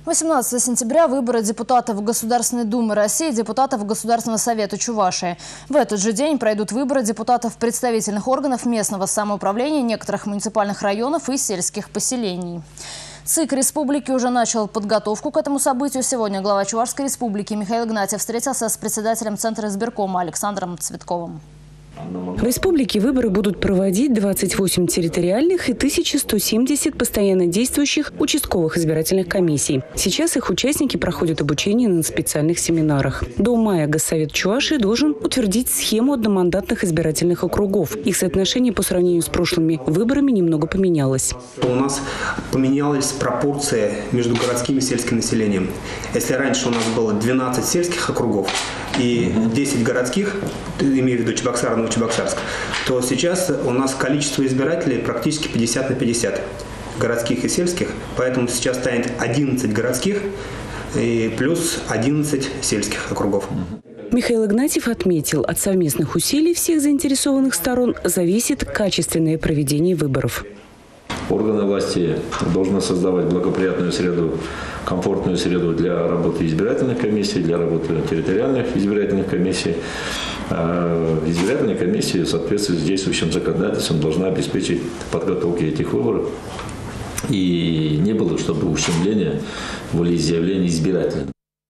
18 сентября выборы депутатов Государственной Думы России и депутатов Государственного Совета Чувашии. В этот же день пройдут выборы депутатов представительных органов местного самоуправления, некоторых муниципальных районов и сельских поселений. ЦИК республики уже начал подготовку к этому событию. Сегодня глава Чувашской республики Михаил Игнатьев встретился с председателем Центра избиркома Александром Цветковым. В республике выборы будут проводить 28 территориальных и 1170 постоянно действующих участковых избирательных комиссий. Сейчас их участники проходят обучение на специальных семинарах. До мая Госсовет Чувашии должен утвердить схему одномандатных избирательных округов. Их соотношение по сравнению с прошлыми выборами немного поменялось. У нас поменялась пропорция между городским и сельским населением. Если раньше у нас было 12 сельских округов и 10 городских, имею в виду Чебоксар и Новочебоксарск, то сейчас у нас количество избирателей практически 50 на 50, городских и сельских, поэтому сейчас станет 11 городских и плюс 11 сельских округов. Михаил Игнатьев отметил, от совместных усилий всех заинтересованных сторон зависит качественное проведение выборов. Органы власти должны создавать благоприятную среду, комфортную среду для работы избирательных комиссий, для работы территориальных избирательных комиссий. Избирательная комиссия в соответствии с действующим законодательством должна обеспечить подготовку этих выборов. И не было, чтобы ущемления волеизъявления избирателей.